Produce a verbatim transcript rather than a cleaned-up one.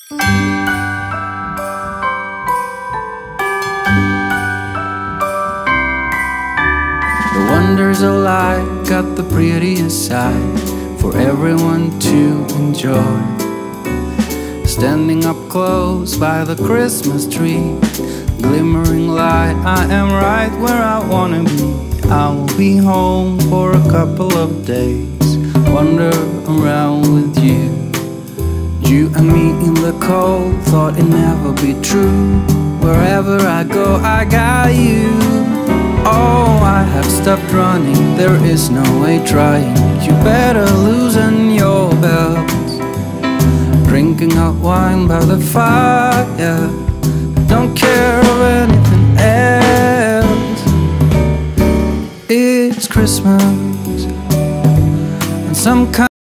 The wonders of life got the prettiest side for everyone to enjoy. Standing up close by the Christmas tree, glimmering light, I am right where I wanna be. I will be home for a couple of days, wander around with you. You and me in the cold, thought it'd never be true. Wherever I go, I got you. Oh, I have stopped running, there is no way trying. You better loosen your belt. Drinking hot wine by the fire, don't care of anything else. It's Christmas, and some kind